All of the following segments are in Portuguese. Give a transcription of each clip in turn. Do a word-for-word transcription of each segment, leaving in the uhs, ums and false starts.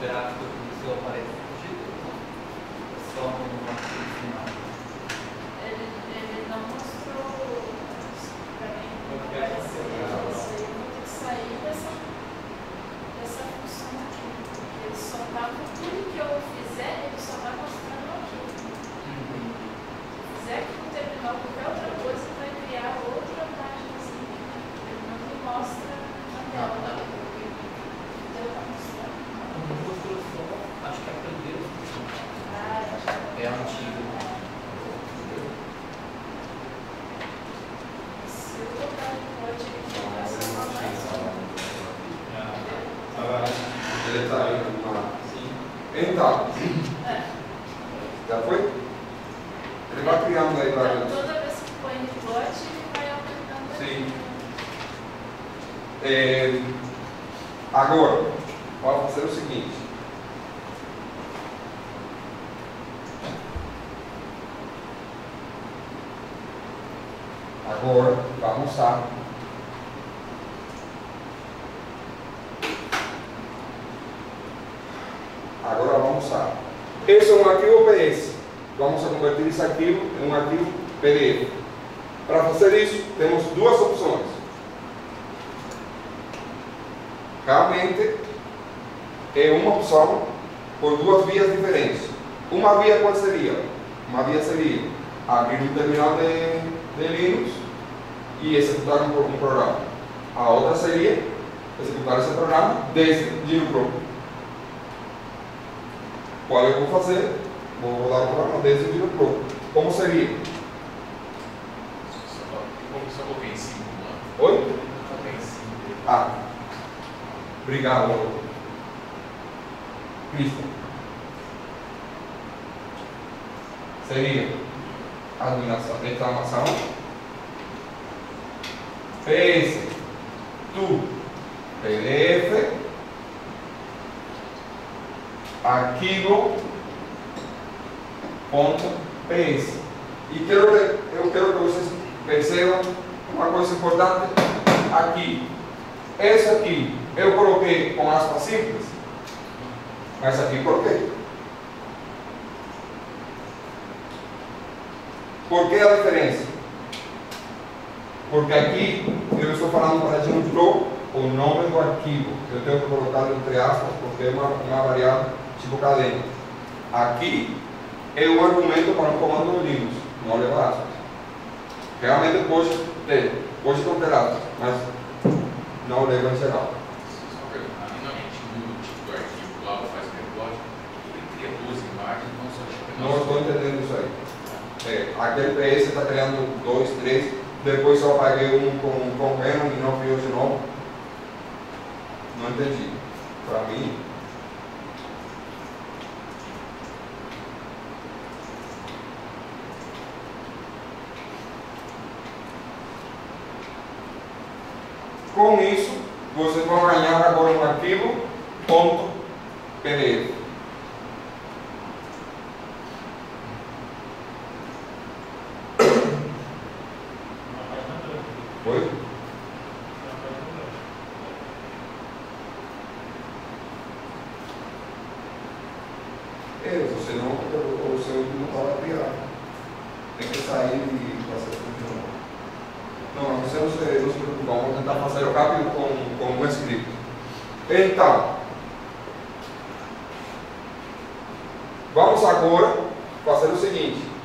gráfico do seu aparelho de título, não? Só no arquivo final. Ele, ele não mostrou para mim como apareceu isso aí. Eu vou ter que sair dessa, dessa função aqui. Porque ele só está, tudo que eu fizer, ele só está mostrando aqui. Uhum. Se fizer aqui no terminal qualquer outra coisa, ele vai criar outra página assim. Ele não me mostra na tela. Ah, tá. Então está mostrando. Não mostrou só, acho que é a primeira função. Ah, eu acho que É antigo. se eu botar no código aqui, vai ser uma mais. Ah, ele está indo lá. Então, É. já foi? Ele vai criando aí para Então, toda vez que põe no plot, ele vai aumentando. Sim. É, agora, vamos fazer o seguinte. Agora, vamos lá. Agora vamos lá. Esse é um arquivo P S. Vamos converter esse arquivo em um arquivo P D F. Para fazer isso, temos duas opções. Realmente, é uma opção por duas vias diferentes. Uma via qual seria? Uma via seria abrir um terminal de, de Linux e executar um, um programa. A outra seria executar esse programa desde GNU. Qual eu vou fazer? Vou rodar o programa desde o GNU. Como seria? Só coloquei em cima. Oi? Coloquei em cima. Ah, obrigado, Cristian. Seria administração, reclamação, P S, tu, P D F, arquivo, ponto, P S. E quero que, eu quero que vocês percebam uma coisa importante aqui. Esse aqui eu coloquei com aspas simples, mas aqui coloquei. Por que a diferença? Porque aqui eu estou falando para GNU Pro o nome do arquivo. Eu tenho que colocar entre aspas porque é uma, uma variável tipo cadena. Aqui é um argumento para um comando no Linux, não leva aspas. Realmente pode ter, pode conter aspas, mas não leva em geral. Só uma pergunta. Ali na gente muda o tipo do arquivo lá, ou faz o report, ele cria duas imagens, não só tipo. Não estou entendendo isso aí. É, aquele P S está criando dois, três, depois só apaguei um com, com Venom e não criou de novo. Não entendi. Para mim. Com isso, vocês vão ganhar agora um arquivo .pdf. Oi? É, você não, o seu não estava criado. Tem que sair e fazer tudo de novo. Não, você não se, não se preocupe, vamos tentar fazer rápido com, com um script. Então, vamos agora fazer o seguinte.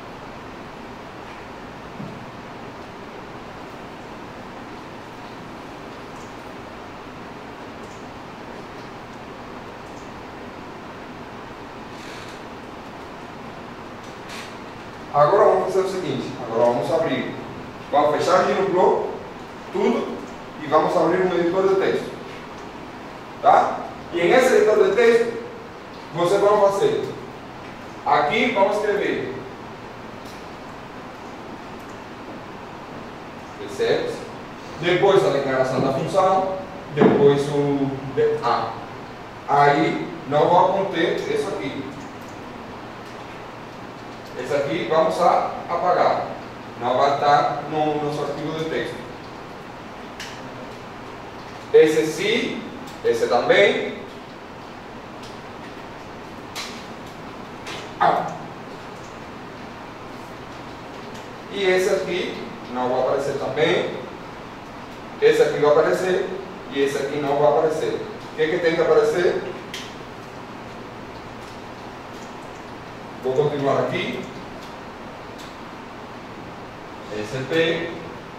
Agora vamos fazer o seguinte, agora vamos abrir, vamos fechar aqui no Pro, tudo, e vamos abrir um editor de texto, tá? E em esse editor de texto, vocês vão fazer, aqui vamos escrever, percebe? Depois a declaração da função, depois o A. Aí não vai conter isso aqui. Esse aqui vamos a apagar. Não vai estar no nosso arquivo de texto. Esse sim, esse também. E esse aqui não vai aparecer também. Esse aqui vai aparecer. E esse aqui não vai aparecer. O que, que tem que aparecer? Vou continuar aqui. Esse é P.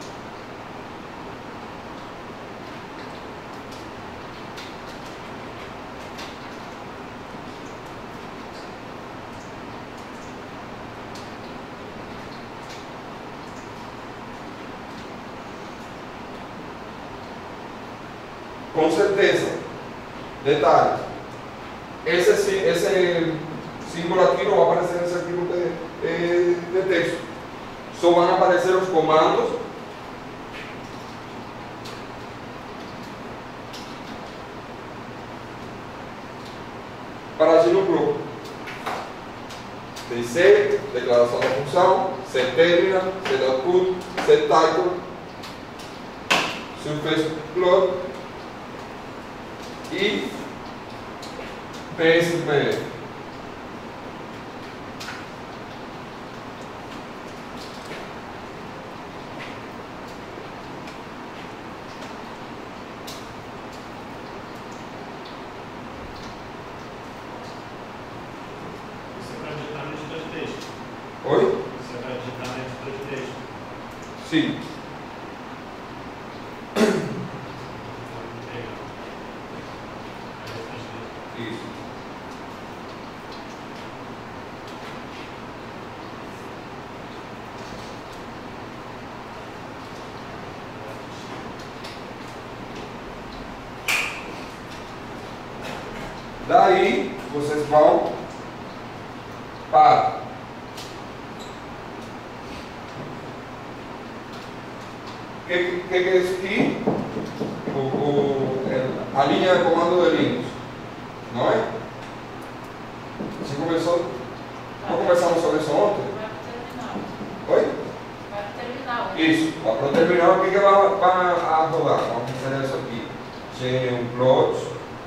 Com certeza. Detalhe. Esse, esse símbolo aqui não vai aparecer nesse arquivo de, de, de texto. Só vão aparecer os comandos para agir no grupo. D C, declaração da função, setTerminal, setOutput, setTitle, surface plot e P S P L. Oi? Você vai digitar no editor de texto. Sim. Isso. Daí vocês vão para o que, que, que é isso aqui? O, o, a linha de comando de Linux, não é? Você começou? Não começamos sobre isso ontem? Vai pro terminal. Oi? Vai pro terminal. Isso, para o terminal, o que, que vai, vai a rodar? Vamos fazer isso aqui. G um plot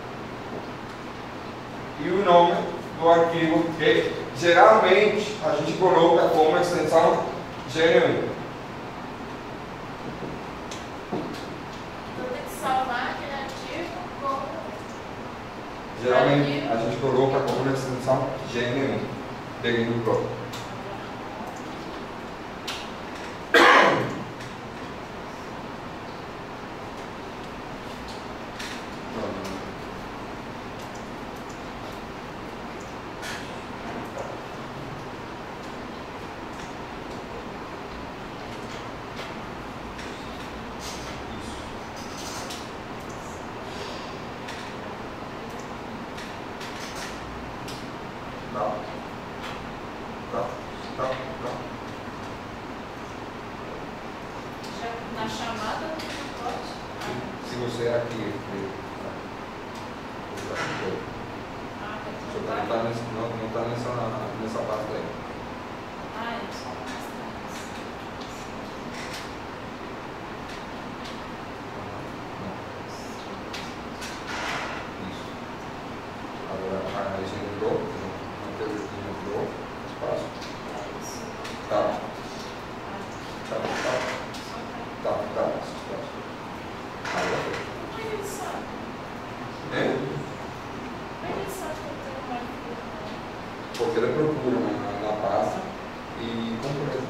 e o nome do arquivo que geralmente a gente coloca como extensão G um. Então tem que salvar aquele arquivo como. Geralmente a gente coloca como extensão G N um, de no plot. Tá. Tá. Tá. Tá. Já na chamada não pode. Ah, Se você é aqui, ah, você tá não tudo lá. está nessa, não, não tá nessa, nessa parte aí. Ah, é só mais Isso. Agora a gente mudou, não teve que mudou, espaço. Tá. Tá, tá. Tá, tá, espaço. Agora. Como é que ele sabe? É? Como é que ele sabe que eu tenho um arquivo? Porque ele procura na, na pasta e completa.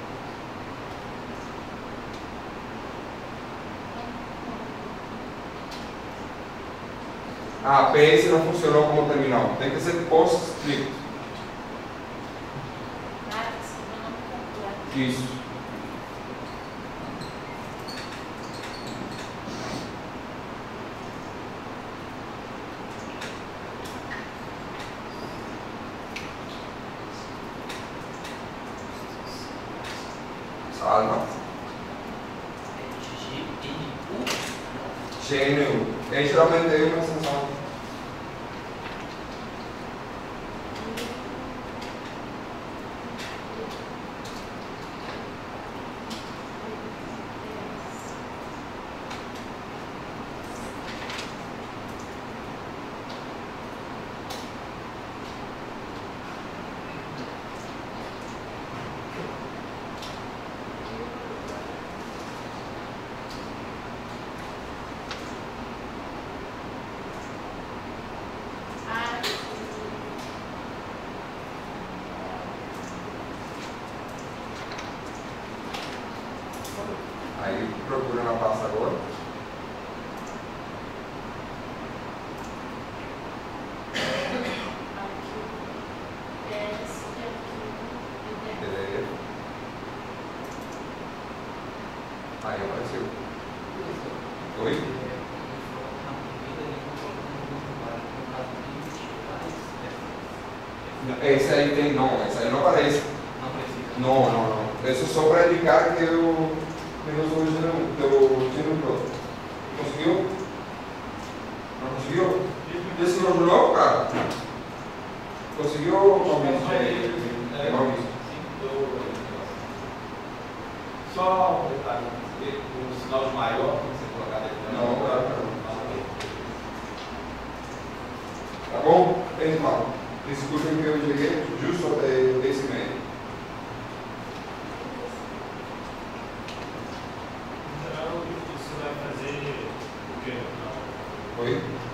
Ah, P S não funcionou como terminal. Tem que ser PostScript. Nada, se eu não completo. Isso. Salva. G N U. É geralmente é uma extensão. Esse aí tem não, esse aí não aparece. Não precisa. Não, não, não. Isso é só para indicar que eu que eu sou o teu diretor. Conseguiu? Não conseguiu? Desse não não, cara? Conseguiu, Maurício? É, Maurício. Só um detalhe, o sinal de maior, que você colocar dentro da Não, claro que não. Tá bom? Pessoal, desculpem que eu cheguei justo até esse meio. Em geral, isso vai fazer o quê? Oi?